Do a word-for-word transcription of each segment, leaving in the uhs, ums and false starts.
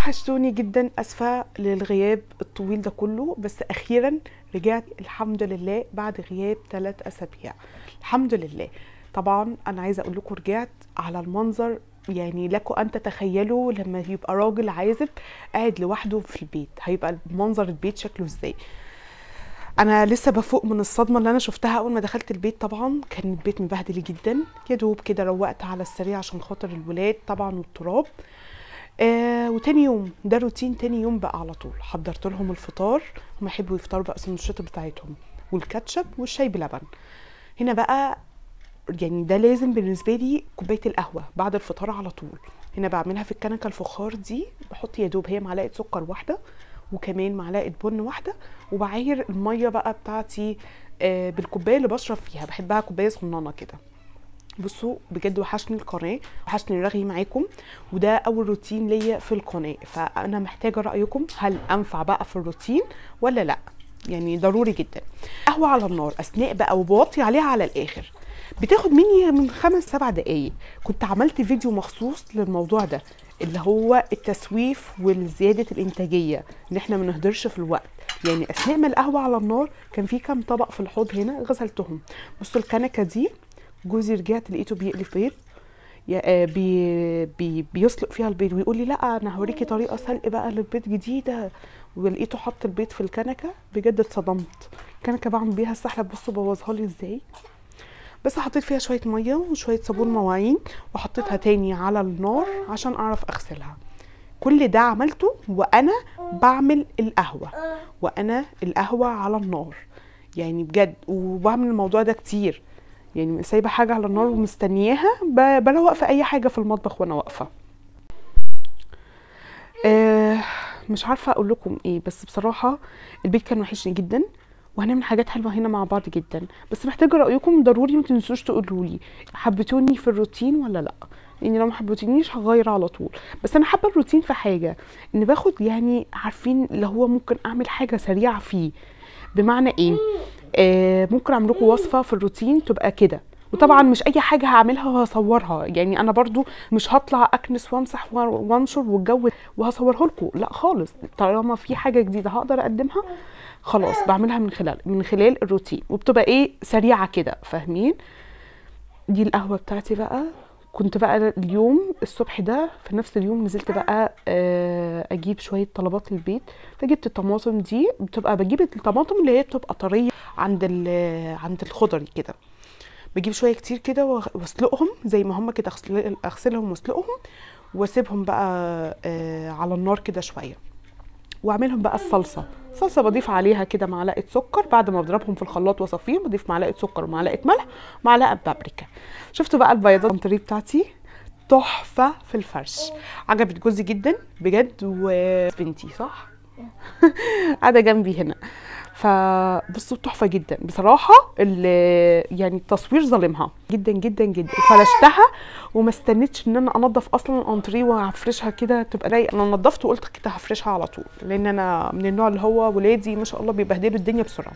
وحشتوني جدا، اسفه للغياب الطويل ده كله، بس اخيرا رجعت الحمد لله بعد غياب ثلاث اسابيع. الحمد لله. طبعا انا عايزه اقول لكم رجعت على المنظر، يعني لكم ان تتخيلوا لما يبقى راجل عازب قاعد لوحده في البيت هيبقى منظر البيت شكله ازاي. انا لسه بفوق من الصدمه اللي انا شفتها اول ما دخلت البيت. طبعا كان البيت مبهدل جدا، يا دوب كده روقت على السريع عشان خاطر الولاد طبعا والتراب. آه وتاني يوم ده روتين، تاني يوم بقى على طول حضرت لهم الفطار. هم يحبوا يفطروا بقى السندوتشات بتاعتهم والكاتشب والشاي بلبن. هنا بقى يعني ده لازم بالنسبه لي كوبايه القهوه بعد الفطار على طول. هنا بعملها في الكنكه الفخار دي، بحط يا دوب هي معلقه سكر واحده وكمان معلقه بن واحده، وبعاير الميه بقى بتاعتي آه بالكوبايه اللي بشرب فيها، بحبها كوبايه صغننه كده. بصوا بجد وحشني القناه، وحشني رغي معاكم، وده اول روتين ليا في القناه، فانا محتاجه رايكم هل انفع بقى في الروتين ولا لا. يعني ضروري جدا. قهوه على النار اثناء بقى وبوطي عليها على الاخر، بتاخد مني من خمس سبع دقايق. كنت عملت فيديو مخصوص للموضوع ده اللي هو التسويف والزياده الانتاجيه، ان احنا ما نهدرش في الوقت. يعني اثناء ما القهوه على النار كان في كام طبق في الحوض هنا غسلتهم. بصوا الكنكه دي جوزي رجعت لقيته بيقلي بيض، بي بي بيسلق فيها البيض ويقول لي لا انا هوريكي طريقه سلق بقى للبيض جديده، ولقيته حط البيض في الكنكه. بجد اتصدمت. الكنكه بعمل بيها السحلب، بصوا بوظها لي ازاي. بس حطيت فيها شويه ميه وشويه صابون مواعين وحطيتها تاني على النار عشان اعرف اغسلها. كل ده عملته وانا بعمل القهوه، وانا القهوه على النار يعني بجد. وبعمل الموضوع ده كتير، يعني سايبه حاجه على النار ومستنياها، بروق في اي حاجه في المطبخ وانا واقفه. آه مش عارفه اقول لكم ايه، بس بصراحه البيت كان وحشني جدا، وهنعمل حاجات حلوه هنا مع بعض جدا. بس محتاجه رايكم ضروري، ما تنسوش تقولوا لي حبيتوني في الروتين ولا لا، لان لو ما حبيتونيش هغير على طول. بس انا حابه الروتين في حاجه ان باخد، يعني عارفين اللي هو ممكن اعمل حاجه سريعه فيه. بمعنى ايه؟ آه ممكن اعمل لكم وصفه في الروتين تبقى كده، وطبعا مش اي حاجه هعملها وهصورها. يعني انا برضو مش هطلع اكنس وامسح وانشر والجو وهصورها لكم، لا خالص. طالما في حاجه جديده هقدر اقدمها خلاص بعملها من خلال من خلال الروتين، وبتبقى ايه سريعه كده، فاهمين؟ دي القهوه بتاعتي بقى. كنت بقى اليوم الصبح ده في نفس اليوم نزلت بقى اجيب شويه طلبات للبيت. فجبت الطماطم دي، بتبقى بجيب الطماطم اللي هي بتبقى طريه عند عند الخضري كده، بجيب شويه كتير كده واسلقهم زي ما هم كده، اغسلهم واسلقهم واسيبهم بقى على النار كده شويه، واعملهم بقى الصلصه. صلصه بضيف عليها كده معلقه سكر بعد ما بضربهم في الخلاط واصفيهم، بضيف معلقه سكر ومعلقه ملح ومعلقه بابريكا. شفتوا بقى البياضات الانتريه بتاعتي تحفه في الفرش، عجبت جوزي جدا بجد، وبنتي صح قاعده جنبي هنا. فبصوا تحفه جدا بصراحه. يعني التصوير ظالمها جدا جدا جدا. فرشتها وما استنيتش ان انا انضف اصلا الانتريه وهفرشها كده تبقى رايقه. انا نضفت وقلت كده هفرشها على طول، لان انا من النوع اللي هو ولادي ما شاء الله بيبهدلوا الدنيا بسرعه.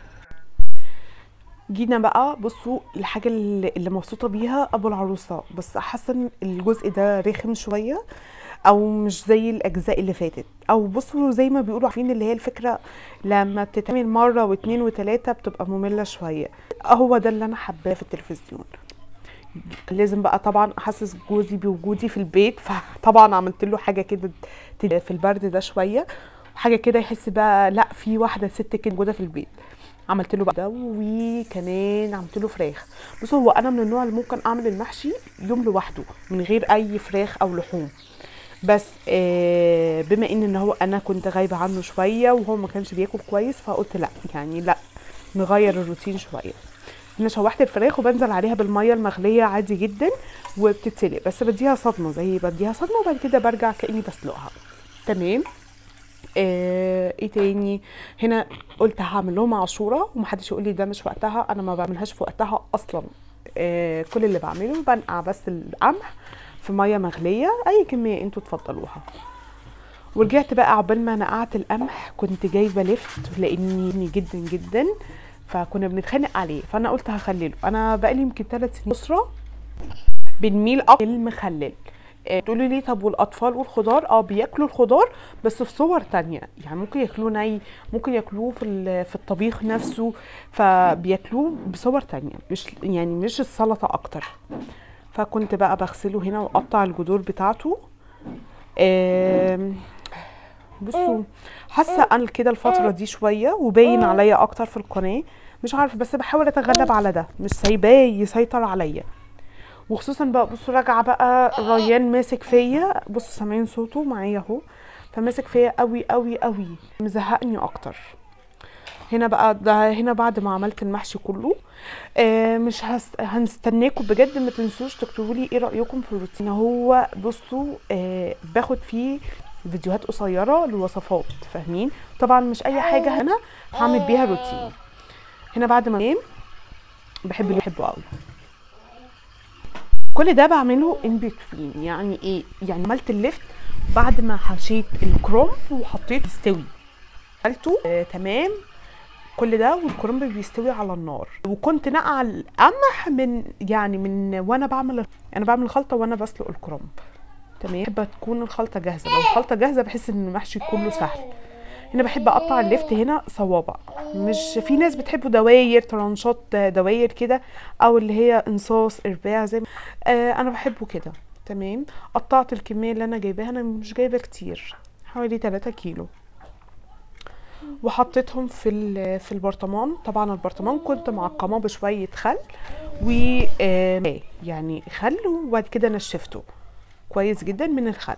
جينا بقى بصوا الحاجه اللي مبسوطه بيها ابو العروسه، بس حاسه ان الجزء ده رخم شويه او مش زي الاجزاء اللي فاتت. او بصوا زي ما بيقولوا عارفين اللي هي الفكره لما بتتعمل مره واثنين وثلاثه بتبقى ممله شويه. هو ده اللي انا حباه في التلفزيون. لازم بقى طبعا احسس جوزي بوجودي في البيت، فطبعا عملت له حاجه كده في البرد ده شويه، حاجه كده يحس بقى لا في واحده ست كده موجوده في البيت. عملت له بقى ده، وكمان عملت له فراخ. بصوا هو انا من النوع اللي ممكن اعمل المحشي يوم لوحده من غير اي فراخ او لحوم، بس آه بما ان ان هو انا كنت غايبه عنه شويه وهو ما كانش بياكل كويس، فقلت لا يعني لا نغير الروتين شويه. انا شوحت الفراخ وبنزل عليها بالميه المغليه عادي جدا وبتتسلق، بس بديها صدمه زي بديها صدمه وبعد كده برجع كاني بسلقها. تمام. آه ايه تاني؟ هنا قلت هعمل لهم عاشوره ومحدش يقول لي ده مش وقتها، انا ما بعملهاش في وقتها اصلا. آه كل اللي بعمله بنقع بس القمح في ميه مغليه اي كميه انتوا تفضلوها. ورجعت بقى عقبال ما نقعت القمح كنت جايبه لفت لاني جدا جدا، فكنا بنتخانق عليه، فانا قلت هخلله. انا بقالي يمكن ثلاث سنين اسره بنميل اكتر للمخلل. آه، تقولي لي طب والاطفال والخضار؟ اه بياكلوا الخضار بس في صور تانية، يعني ممكن ياكلوه ني، ممكن ياكلوه في ال- في الطبيخ نفسه، فبياكلوه بصور تانية، مش يعني مش السلطه اكتر. فكنت بقى بغسله هنا واقطع الجذور بتاعته. آم، بصوا، حاسه انا كده الفتره دي شويه وباين عليا اكتر في القناه، مش عارفه، بس بحاول اتغلب على ده، مش سايباه يسيطر عليا. وخصوصا بقى بصوا راجعه بقى ريان ماسك فيا، بصوا سامعين صوته معايا اهو، فماسك فيا قوي قوي قوي، مزهقني اكتر. هنا بقى ده هنا بعد ما عملت المحشي كله. آه مش هس... هنستناكم بجد، ما تنسوش تكتبوا لي ايه رايكم في الروتين. هو بصوا آه باخد فيه فيديوهات قصيره للوصفات، فاهمين؟ طبعا مش اي حاجه هنا هعمل بيها روتين. هنا بعد ما انام بحب اللي بحبه قوي. كل ده بعمله ان بتوين، يعني ايه؟ يعني عملت الليفت بعد ما حشيت الكرنب وحطيت يستوي، عملته آه تمام كل ده، والكرنب بيستوي على النار. وكنت نقع القمح من يعني من وانا بعمل انا بعمل خلطه وانا بسلق الكرنب، تمام. بحب تكون الخلطه جاهزه، لو الخلطه جاهزه بحس ان المحشي كله سهل. هنا بحب اقطع اللفت هنا صوابع، مش في ناس بتحبه دواير ترانشات دواير كده، او اللي هي انصاص ارباع زي ما آه انا بحبه كده، تمام. قطعت الكميه اللي انا جايباها، انا مش جايبه كتير، حوالي ثلاثة كيلو، وحطيتهم في في البرطمان. طبعا البرطمان كنت معقماه بشويه خل و آه يعني خل، وبعد كده نشفته كويس جدا من الخل.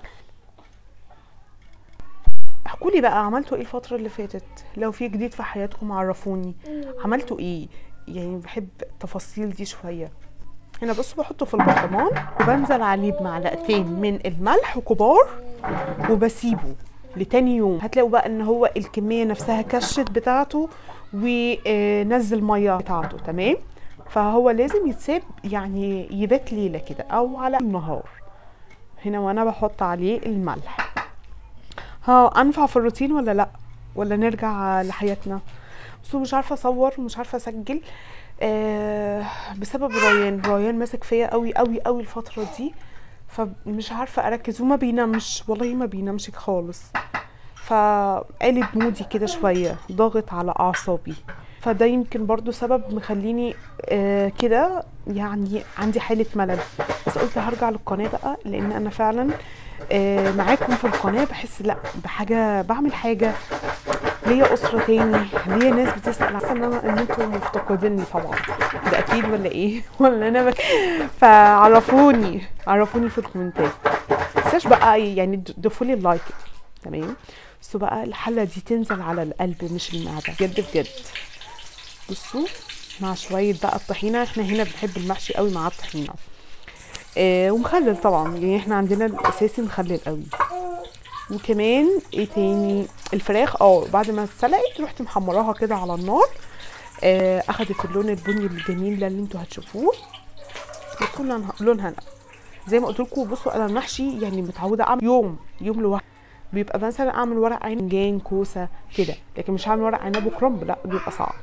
احكوا لي بقى عملتوا ايه الفتره اللي فاتت، لو في جديد في حياتكم عرفوني عملتوا ايه، يعني بحب التفاصيل دي شويه. هنا بصوا بحطه في البرطمان وبنزل عليه بمعلقتين من الملح كبار، وبسيبه لتاني يوم. هتلاقوا بقى ان هو الكميه نفسها كشت بتاعته ونزل ميه بتاعته، تمام. فهو لازم يتساب يعني يبات ليله كده او على النهار. هنا وانا بحط عليه الملح. ها انفع في الروتين ولا لا، ولا نرجع لحياتنا؟ بس مش عارفه اصور، مش عارفه اسجل آه بسبب ريان. ريان ماسك فيا قوي قوي قوي الفتره دي، فمش عارفه اركز، وما بينامش والله، ما بينامش خالص، فقالب مودي كده شويه، ضاغط على اعصابي. فده يمكن برضو سبب مخليني آه كده، يعني عندي حالة ملل. بس قلت هرجع للقناة بقى، لان انا فعلا آه معاكم في القناة، بحس لا بحاجة، بعمل حاجة ليا اسرة تاني، ليا ناس بتسأل، حاسة ان انا ان انتوا مفتقديني طبعا، ده اكيد ولا ايه؟ ولا انا بك... فعرفوني عرفوني في الكومنتات. متنساش بقى يعني ضيفوا لي اللايك، تمام. بصوا بقى الحلة دي تنزل على القلب مش المعدة، بجد بجد. بصوا مع شويه بقى الطحينه، احنا هنا بنحب المحشي قوي مع الطحينه آه ومخلل طبعا، يعني احنا عندنا الاساسي مخلل قوي. وكمان ايه تاني، الفراخ اه بعد ما اتسلقت رحت محمراها كده على النار، آه اخدت اللون البني الجميل ده اللي انتوا هتشوفوه. بصوا لونها لونها زي ما قلت لكم. بصوا انا المحشي يعني متعوده اعمل يوم يوم لوحده، بيبقى مثلا اعمل ورق عنجان كوسه كده، لكن مش هعمل ورق عنب وكرنب، لا بيبقى صعب.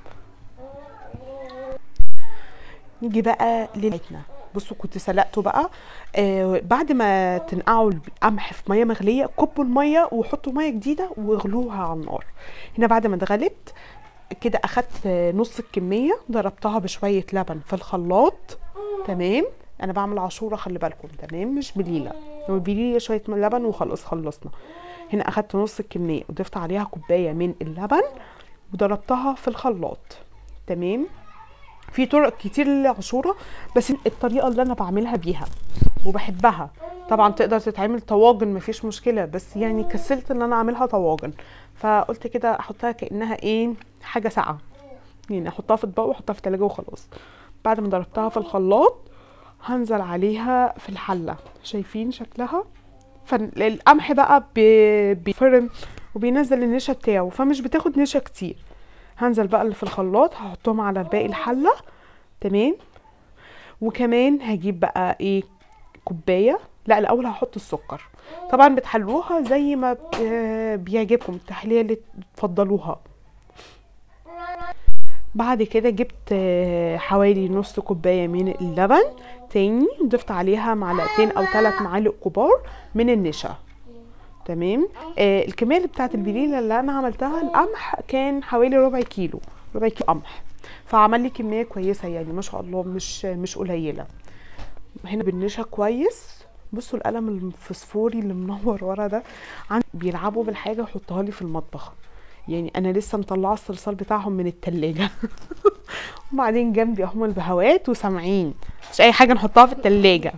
نيجي بقى للعجنه. بصوا كنت سلقته بقى، آه بعد ما تنقعوا القمح في ميه مغليه، كبوا الميه وحطوا ميه جديده واغلوها على النار. هنا بعد ما اتغلت كده اخدت نص الكميه، ضربتها بشويه لبن في الخلاط، تمام. انا بعمل عاشوره خلي بالكم، تمام، مش بليله، هو بليله شويه لبن وخلاص خلصنا. هنا اخدت نص الكميه وضفت عليها كوبايه من اللبن وضربتها في الخلاط، تمام. في طرق كتير للعاشوره، بس الطريقه اللي انا بعملها بيها وبحبها. طبعا تقدر تتعمل طواجن مفيش مشكله، بس يعني كسلت ان انا اعملها طواجن، فقلت كده احطها كانها ايه، حاجه ساقعه، يعني احطها في اطباق واحطها في التلاجة وخلاص. بعد ما ضربتها في الخلاط هنزل عليها في الحله، شايفين شكلها؟ فالقمح بقى بيفرم وبينزل النشا بتاعه، فمش بتاخد نشا كتير. هنزل بقى اللي في الخلاط هحطهم على باقي الحله، تمام. وكمان هجيب بقى ايه، كوبايه، لا الاول هحط السكر. طبعا بتحلوها زي ما بيعجبكم، التحليه اللي تفضلوها. بعد كده جبت حوالي نص كوبايه من اللبن تاني، ضفت عليها معلقتين او ثلاث معالق كبار من النشا. تمام. آه الكميه بتاعت البليله اللي انا عملتها القمح كان حوالي ربع كيلو، ربع كيلو قمح، فعمل لي كميه كويسه يعني ما شاء الله، مش مش قليله. هنا بالنشا كويس. بصوا القلم الفسفوري اللي منور ورا ده، عن بيلعبوا بالحاجه ويحطها لي في المطبخ، يعني انا لسه مطلعه الصلصال بتاعهم من التلاجة وبعدين جنبي اهم البهوات وسامعين، مش اي حاجه نحطها في التلاجة.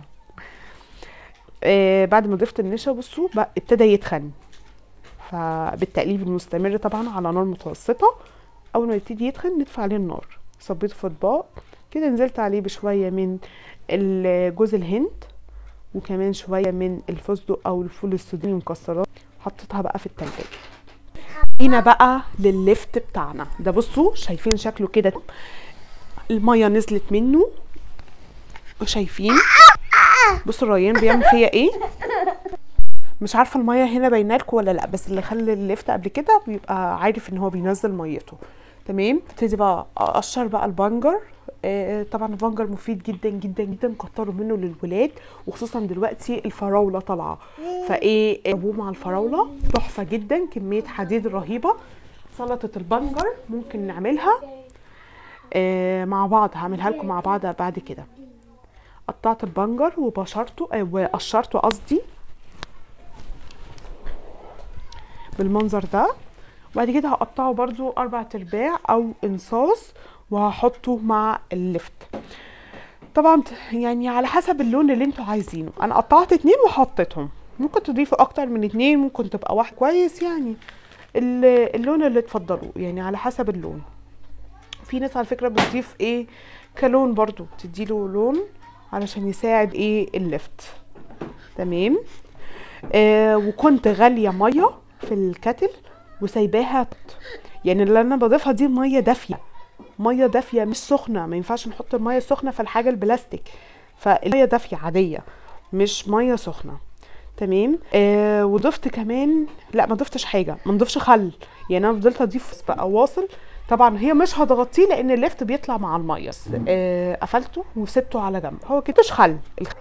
آه بعد ما ضفت النشا بصوا بقى ابتدى يتخن، فبالتقليب المستمر طبعا على نار متوسطه. اول ما يبتدي يتخن نطفي عليه النار، صبيته في اطباق كده، نزلت عليه بشويه من جوز الهند وكمان شويه من الفستق او الفول السوداني مكسرات، حطيتها بقى في التلاجة. هنا بقى لللفت بتاعنا ده، بصوا شايفين شكله كده، الميه نزلت منه، شايفين؟ بصوا الريان بيعمل فيا ايه. مش عارفه الميه هنا باينه لكم ولا لا، بس اللي خلى اللفت قبل كده بيبقى عارف ان هو بينزل ميته. تمام. ابتدي بقى اقشر بقى البنجر. آه طبعا البنجر مفيد جدا جدا جدا، كتروا منه للولاد، وخصوصا دلوقتي الفراوله طالعه، فايه ابوه مع الفراوله تحفه جدا، كميه حديد رهيبه. سلطه البنجر ممكن نعملها آه مع بعض، هعملها لكم مع بعض بعد كده. قطعت البنجر وبشرته آه وقشرته قصدي بالمنظر ده، وبعد كده هقطعه برضو اربع ترباع او انصاص وهحطه مع اللفت. طبعا يعني على حسب اللون اللي انتوا عايزينه، انا قطعت اتنين وحطيتهم، ممكن تضيفوا اكتر من اتنين، ممكن تبقى واحد كويس، يعني اللون اللي تفضلوه، يعني على حسب اللون. في ناس على فكره بتضيف ايه كلون برضو، تديله لون علشان يساعد ايه اللفت. تمام. آه وكنت غاليه ميه في الكتل وسايباها، يعني اللي انا بضيفها دي ميه دافيه، ميه دافيه مش سخنه، ما ينفعش نحط الميه السخنه في الحاجه البلاستيك، فالميه دافيه عاديه مش ميه سخنه. تمام. آه وضفت كمان، لا ما ضفتش حاجه، ما نضيفش خل، يعني انا فضلت اضيف بقى واصل. طبعا هي مش هتغطيه لان اللفت بيطلع مع الميه. آه قفلته وسبته على جنب، هو كده مش خل،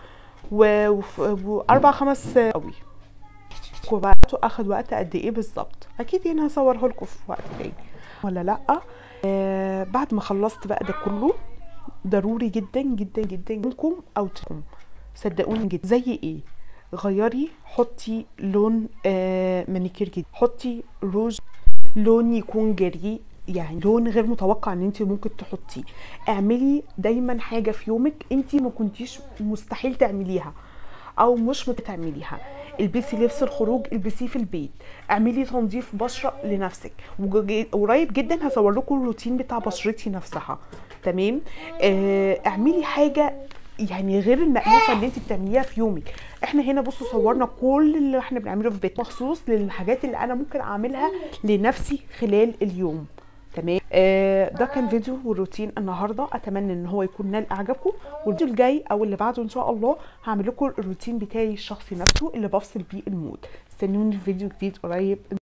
واربع خمس قوي. وبعته اخد وقت قد ايه بالظبط، اكيد يعني هصوره لكم في وقت تاني ولا لا. آه بعد ما خلصت بقى ده كله، ضروري جدا جدا جدا منكم او تكم صدقوني جدا، زي ايه، غيري، حطي لون آه مانيكير جديد، حطي روج، لون يكون جريء، يعني لون غير متوقع ان انت ممكن تحطيه. اعملي دايما حاجه في يومك انت ما كنتيش مستحيل تعمليها او مش بتعمليها. البسي لبس الخروج، البسيه في البيت، اعملي تنظيف بشره لنفسك، وقريب جدا هصور لكم الروتين بتاع بشرتي نفسها. تمام. آه اعملي حاجه يعني غير المألوفه اللي انت بتعمليها في يومك. احنا هنا بصوا صورنا كل اللي احنا بنعمله في بيت مخصوص للحاجات اللي انا ممكن اعملها لنفسي خلال اليوم. تمام. آه ده كان فيديو وروتين النهارده، اتمنى ان هو يكون نال اعجابكم، والفيديو الجاي او اللي بعده ان شاء الله هعمل لكم الروتين بتاعي الشخصي نفسه اللي بفصل بيه المود. استنوني في فيديو جديد قريب.